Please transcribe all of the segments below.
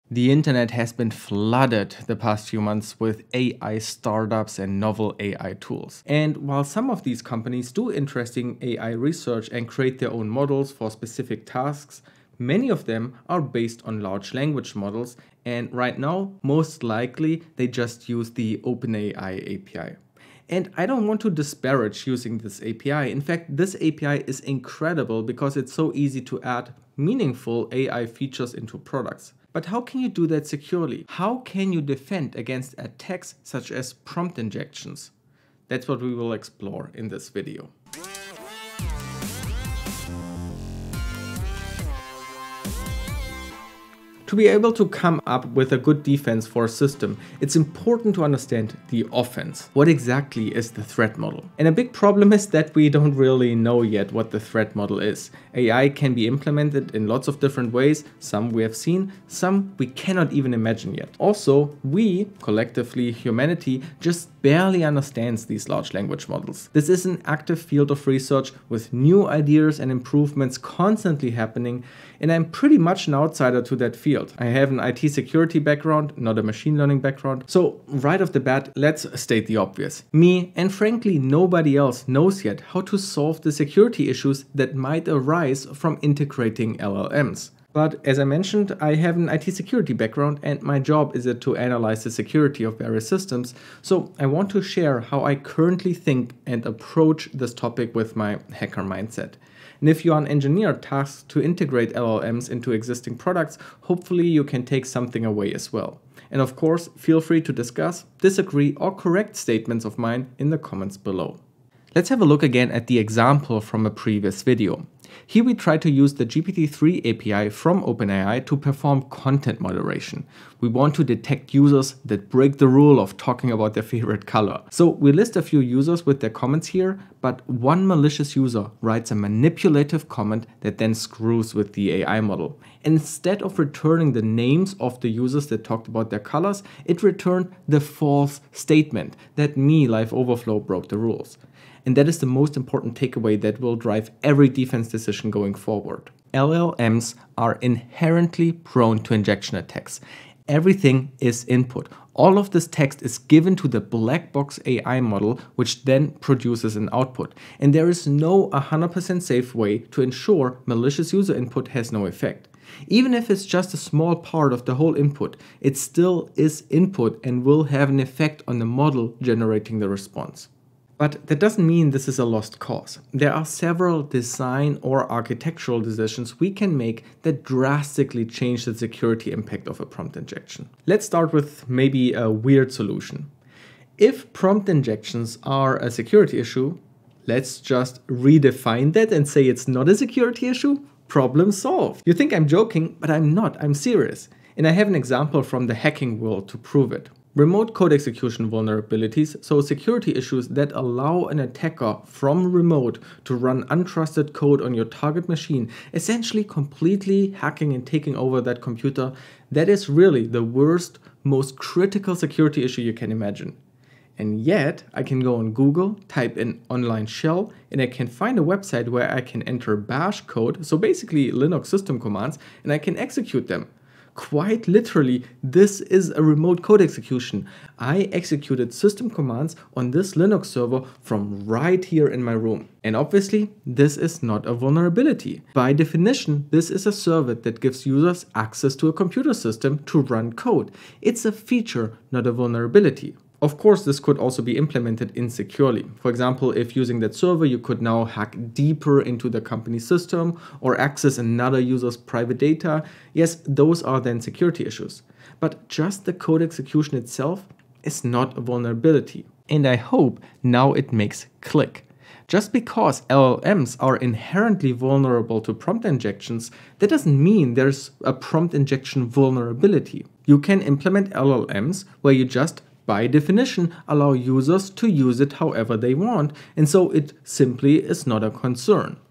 The internet has been flooded the past few months with AI startups and novel AI tools. And while some of these companies do interesting AI research and create their own models for specific tasks, many of them are based on large language models, and right now, most likely, they just use the OpenAI API. And I don't want to disparage using this API. In fact, this API is incredible because it's so easy to add meaningful AI features into products. But how can you do that securely? How can you defend against attacks such as prompt injections? That's what we will explore in this video. To be able to come up with a good defense for a system, it's important to understand the offense. What exactly is the threat model? And a big problem is that we don't really know yet what the threat model is. AI can be implemented in lots of different ways. Some we have seen, some we cannot even imagine yet. Also, we, collectively humanity, just barely understands these large language models. This is an active field of research with new ideas and improvements constantly happening, and I'm pretty much an outsider to that field. I have an IT security background, not a machine learning background. So right off the bat, let's state the obvious. Me, and frankly nobody else, knows yet how to solve the security issues that might arise from integrating LLMs. But as I mentioned, I have an IT security background and my job is to analyze the security of various systems. So I want to share how I currently think and approach this topic with my hacker mindset. And if you are an engineer tasked to integrate LLMs into existing products, hopefully you can take something away as well. And of course, feel free to discuss, disagree, or correct statements of mine in the comments below. Let's have a look again at the example from a previous video. Here we try to use the GPT-3 API from OpenAI to perform content moderation. We want to detect users that break the rule of talking about their favorite color. So we list a few users with their comments here, but one malicious user writes a manipulative comment that then screws with the AI model. Instead of returning the names of the users that talked about their colors, it returned the false statement that me, Live Overflow, broke the rules. And that is the most important takeaway that will drive every defense decision going forward. LLMs are inherently prone to injection attacks. Everything is input. All of this text is given to the black box AI model, which then produces an output. And there is no 100% safe way to ensure malicious user input has no effect. Even if it's just a small part of the whole input, it still is input and will have an effect on the model generating the response. But that doesn't mean this is a lost cause. There are several design or architectural decisions we can make that drastically change the security impact of a prompt injection. Let's start with maybe a weird solution. If prompt injections are a security issue, let's just redefine that and say it's not a security issue. Problem solved. You think I'm joking, but I'm not. I'm serious. And I have an example from the hacking world to prove it. Remote code execution vulnerabilities, so security issues that allow an attacker from remote to run untrusted code on your target machine, essentially completely hacking and taking over that computer. That is really the worst, most critical security issue you can imagine. And yet, I can go on Google, type in online shell, and I can find a website where I can enter bash code, so basically Linux system commands, and I can execute them. Quite literally, this is a remote code execution. I executed system commands on this Linux server from right here in my room. And obviously, this is not a vulnerability. By definition, this is a service that gives users access to a computer system to run code. It's a feature, not a vulnerability. Of course, this could also be implemented insecurely. For example, if using that server, you could now hack deeper into the company system or access another user's private data. Yes, those are then security issues. But just the code execution itself is not a vulnerability. And I hope now it makes click. Just because LLMs are inherently vulnerable to prompt injections, that doesn't mean there's a prompt injection vulnerability. You can implement LLMs where you just by definition, allow users to use it however they want, and so it simply is not a concern.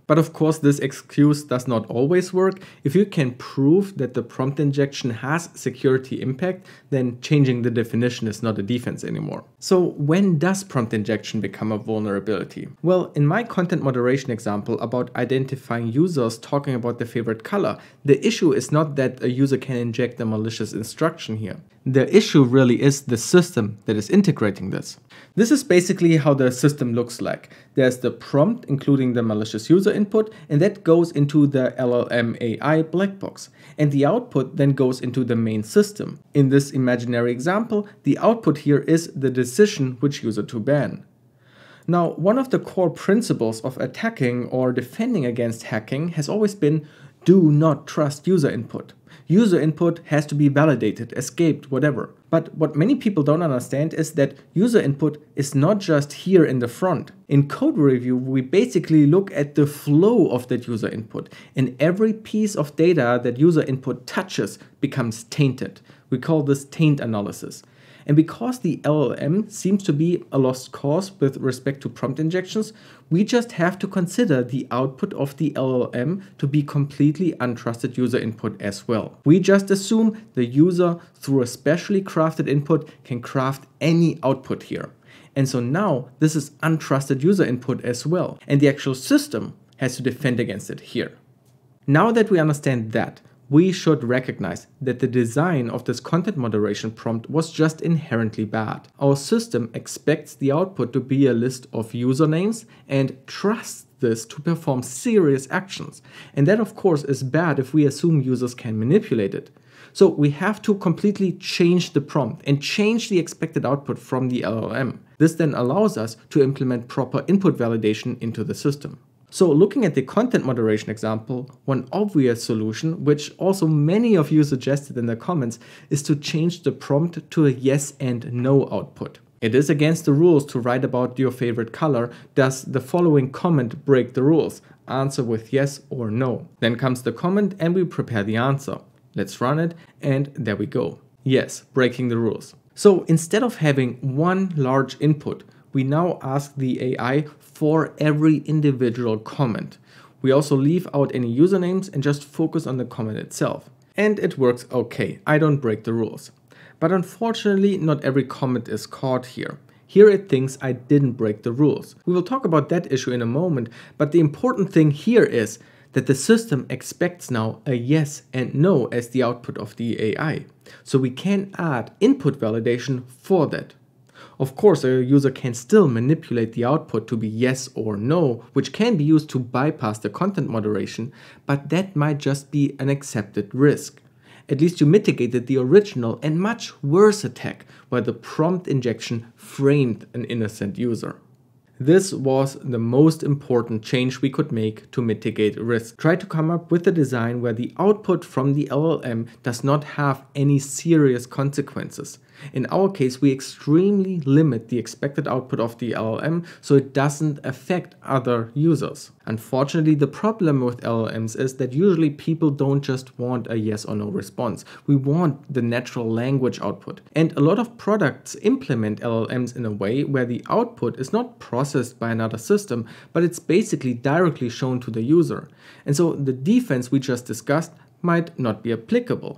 But of course, this excuse does not always work. If you can prove that the prompt injection has security impact, then changing the definition is not a defense anymore. So when does prompt injection become a vulnerability? Well, in my content moderation example about identifying users talking about their favorite color, the issue is not that a user can inject a malicious instruction here. The issue really is the system that is integrating this. This is basically how the system looks like. There's the prompt, including the malicious user input, and that goes into the LLM AI black box. And the output then goes into the main system. In this imaginary example, the output here is the decision which user to ban. Now, one of the core principles of attacking or defending against hacking has always been do not trust user input. User input has to be validated, escaped, whatever. But what many people don't understand is that user input is not just here in the front. In code review, we basically look at the flow of that user input, and every piece of data that user input touches becomes tainted. We call this taint analysis. And because the LLM seems to be a lost cause with respect to prompt injections, we just have to consider the output of the LLM to be completely untrusted user input as well. We just assume the user, through a specially crafted input, can craft any output here. And so now this is untrusted user input as well. And the actual system has to defend against it here. Now that we understand that, we should recognize that the design of this content moderation prompt was just inherently bad. Our system expects the output to be a list of usernames and trusts this to perform serious actions. And that of course is bad if we assume users can manipulate it. So we have to completely change the prompt and change the expected output from the LLM. This then allows us to implement proper input validation into the system. So looking at the content moderation example, one obvious solution, which also many of you suggested in the comments, is to change the prompt to a yes and no output. It is against the rules to write about your favorite color. Does the following comment break the rules? Answer with yes or no. Then comes the comment and we prepare the answer. Let's run it and there we go. Yes, breaking the rules. So instead of having one large input, we now ask the AI for every individual comment. We also leave out any usernames and just focus on the comment itself. And it works okay. I don't break the rules. But unfortunately, not every comment is caught here. Here it thinks I didn't break the rules. We will talk about that issue in a moment, but the important thing here is that the system expects now a yes and no as the output of the AI. So we can add input validation for that. Of course, a user can still manipulate the output to be yes or no, which can be used to bypass the content moderation, but that might just be an accepted risk. At least you mitigated the original and much worse attack where the prompt injection framed an innocent user. This was the most important change we could make to mitigate risk. Try to come up with a design where the output from the LLM does not have any serious consequences. In our case, we extremely limit the expected output of the LLM so it doesn't affect other users. Unfortunately, the problem with LLMs is that usually people don't just want a yes or no response. We want the natural language output. And a lot of products implement LLMs in a way where the output is not processed by another system, but it's basically directly shown to the user. And so the defense we just discussed might not be applicable.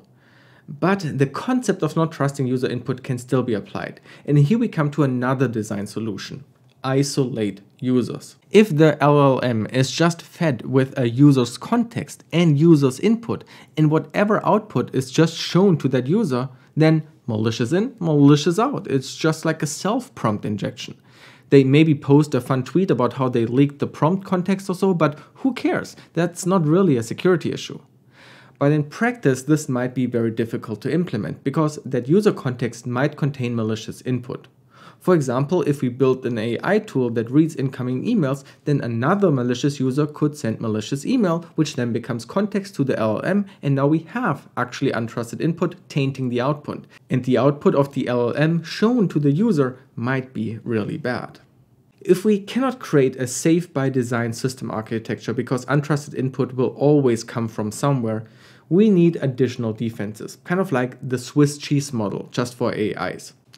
But the concept of not trusting user input can still be applied. And here we come to another design solution. Isolate users. If the LLM is just fed with a user's context and user's input, and whatever output is just shown to that user, then malicious in, malicious out. It's just like a self-prompt injection. They maybe post a fun tweet about how they leaked the prompt context or so, but who cares? That's not really a security issue. But in practice, this might be very difficult to implement because that user context might contain malicious input. For example, if we build an AI tool that reads incoming emails, then another malicious user could send malicious email, which then becomes context to the LLM, and now we have actually untrusted input tainting the output. And the output of the LLM shown to the user might be really bad. If we cannot create a safe by design system architecture because untrusted input will always come from somewhere, we need additional defenses, kind of like the Swiss cheese model just for AIs.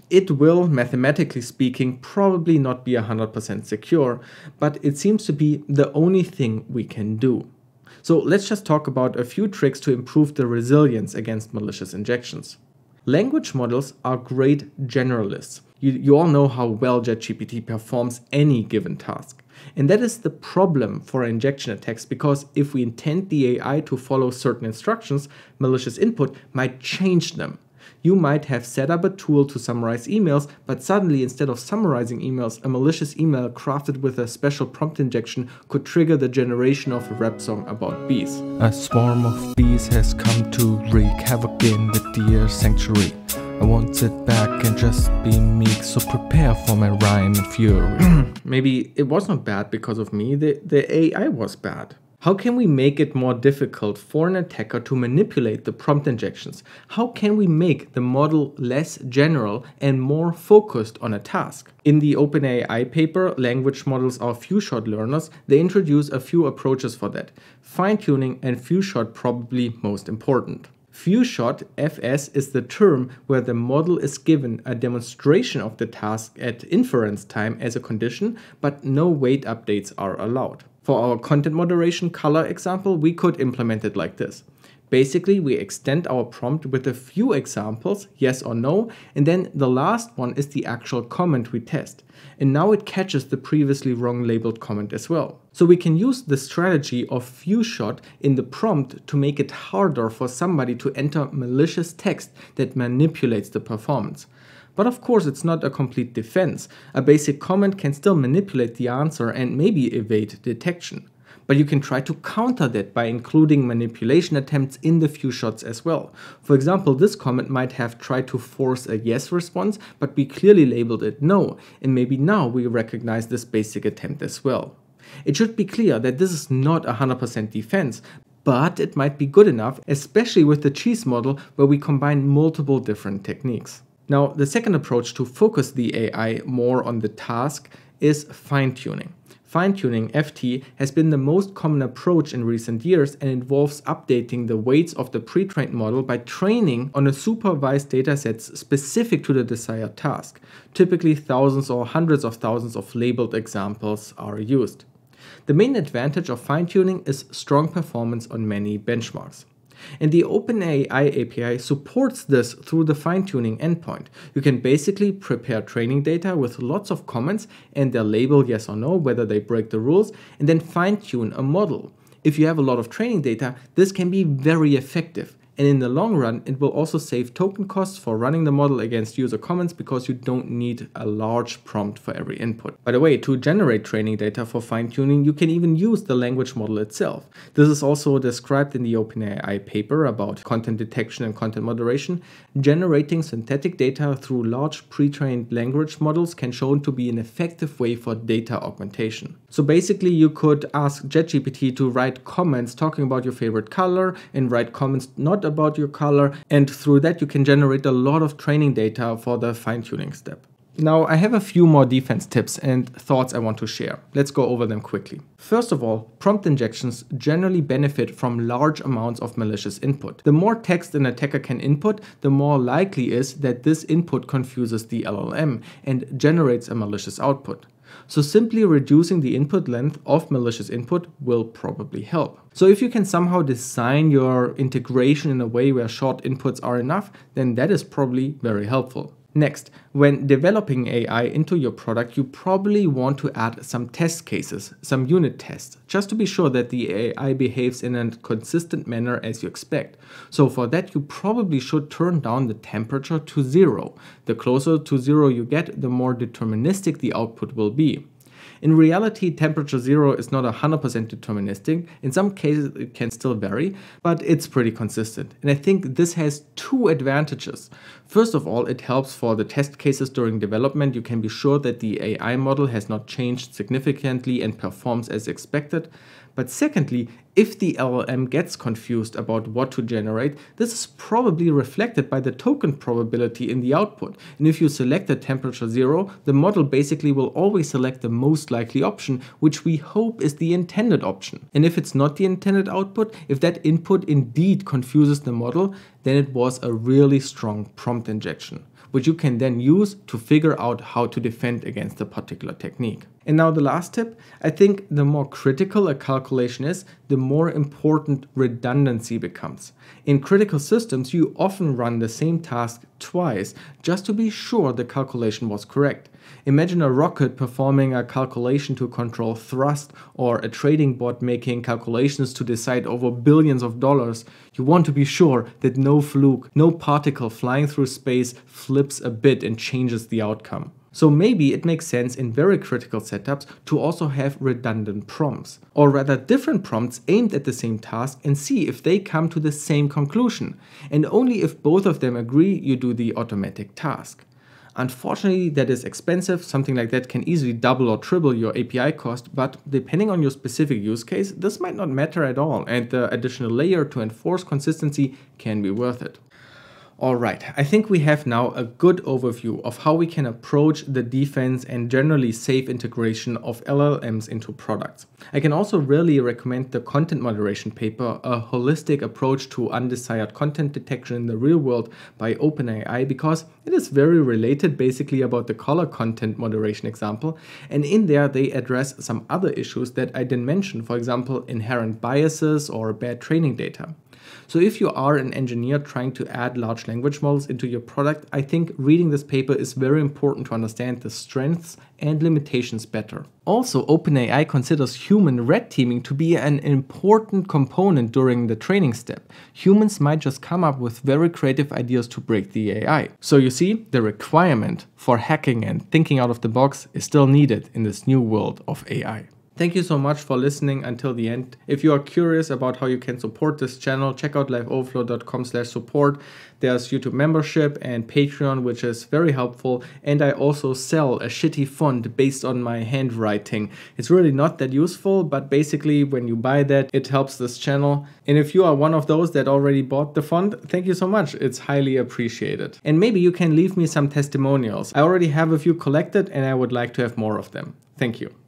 It will, mathematically speaking, probably not be 100% secure, but it seems to be the only thing we can do. So let's just talk about a few tricks to improve the resilience against malicious injections. Language models are great generalists. You all know how well ChatGPT performs any given task. And that is the problem for injection attacks, because if we intend the AI to follow certain instructions, malicious input might change them. You might have set up a tool to summarize emails, but suddenly instead of summarizing emails, a malicious email crafted with a special prompt injection could trigger the generation of a rap song about bees. A swarm of bees has come to wreak havoc in the deer sanctuary. I won't sit back and just be meek, so prepare for my rhyme and fury. Maybe it was not bad because of me, the AI was bad. How can we make it more difficult for an attacker to manipulate the prompt injections? How can we make the model less general and more focused on a task? In the OpenAI paper, Language Models Are Few-Shot Learners, they introduce a few approaches for that. Fine-tuning and few-shot probably most important. Few-shot, FS, is the term where the model is given a demonstration of the task at inference time as a condition, but no weight updates are allowed. For our content moderation color example, we could implement it like this. Basically, we extend our prompt with a few examples, yes or no, and then the last one is the actual comment we test. And now it catches the previously wrong labeled comment as well. So we can use the strategy of few-shot in the prompt to make it harder for somebody to enter malicious text that manipulates the performance. But of course, it's not a complete defense. A basic comment can still manipulate the answer and maybe evade detection. But you can try to counter that by including manipulation attempts in the few shots as well. For example, this comment might have tried to force a yes response, but we clearly labeled it no, and maybe now we recognize this basic attempt as well. It should be clear that this is not 100% defense, but it might be good enough, especially with the cheese model where we combine multiple different techniques. Now, the second approach to focus the AI more on the task is fine-tuning. Fine-tuning, FT, has been the most common approach in recent years and involves updating the weights of the pre-trained model by training on a supervised datasets specific to the desired task. Typically, thousands or hundreds of thousands of labeled examples are used. The main advantage of fine-tuning is strong performance on many benchmarks. And the OpenAI API supports this through the fine-tuning endpoint. You can basically prepare training data with lots of comments and their label yes or no, whether they break the rules, and then fine-tune a model. If you have a lot of training data, this can be very effective. And in the long run, it will also save token costs for running the model against user comments because you don't need a large prompt for every input. By the way, to generate training data for fine-tuning, you can even use the language model itself. This is also described in the OpenAI paper about content detection and content moderation. Generating synthetic data through large pre-trained language models can show to be an effective way for data augmentation. So basically, you could ask ChatGPT to write comments talking about your favorite color and write comments not about your color, and through that you can generate a lot of training data for the fine-tuning step. Now, I have a few more defense tips and thoughts I want to share. Let's go over them quickly. First of all, prompt injections generally benefit from large amounts of malicious input. The more text an attacker can input, the more likely is that this input confuses the LLM and generates a malicious output. So simply reducing the input length of malicious input will probably help. So if you can somehow design your integration in a way where short inputs are enough, then that is probably very helpful. Next, when developing AI into your product, you probably want to add some test cases, some unit tests, just to be sure that the AI behaves in a consistent manner as you expect. So for that, you probably should turn down the temperature to 0. The closer to 0 you get, the more deterministic the output will be. In reality, temperature 0 is not 100% deterministic. In some cases, it can still vary, but it's pretty consistent. And I think this has two advantages. First of all, it helps for the test cases during development. You can be sure that the AI model has not changed significantly and performs as expected. But secondly, If the LLM gets confused about what to generate, this is probably reflected by the token probability in the output. And if you select the temperature 0, the model basically will always select the most likely option, which we hope is the intended option. And if it's not the intended output, if that input indeed confuses the model, then it was a really strong prompt injection, which you can then use to figure out how to defend against a particular technique. And now the last tip, I think the more critical a calculation is, the more important redundancy becomes. In critical systems, you often run the same task twice just to be sure the calculation was correct. Imagine a rocket performing a calculation to control thrust, or a trading bot making calculations to decide over billions of dollars. You want to be sure that no fluke, no particle flying through space flips a bit and changes the outcome. So maybe it makes sense in very critical setups to also have redundant prompts, or rather different prompts aimed at the same task, and see if they come to the same conclusion. And only if both of them agree, you do the automatic task. Unfortunately, that is expensive. Something like that can easily double or triple your API cost, but depending on your specific use case, this might not matter at all, and the additional layer to enforce consistency can be worth it. Alright, I think we have now a good overview of how we can approach the defense and generally safe integration of LLMs into products. I can also really recommend the content moderation paper, a holistic approach to undesired content detection in the real world by OpenAI, because it is very related basically about the color content moderation example, and in there they address some other issues that I didn't mention, for example inherent biases or bad training data. So if you are an engineer trying to add large language models into your product, I think reading this paper is very important to understand the strengths and limitations better. Also, OpenAI considers human red teaming to be an important component during the training step. Humans might just come up with very creative ideas to break the AI. So you see, the requirement for hacking and thinking out of the box is still needed in this new world of AI. Thank you so much for listening until the end. If you are curious about how you can support this channel, check out liveoverflow.com/support. There's YouTube membership and Patreon, which is very helpful. And I also sell a shitty font based on my handwriting. It's really not that useful, but basically when you buy that, it helps this channel. And if you are one of those that already bought the font, thank you so much. It's highly appreciated. And maybe you can leave me some testimonials. I already have a few collected and I would like to have more of them. Thank you.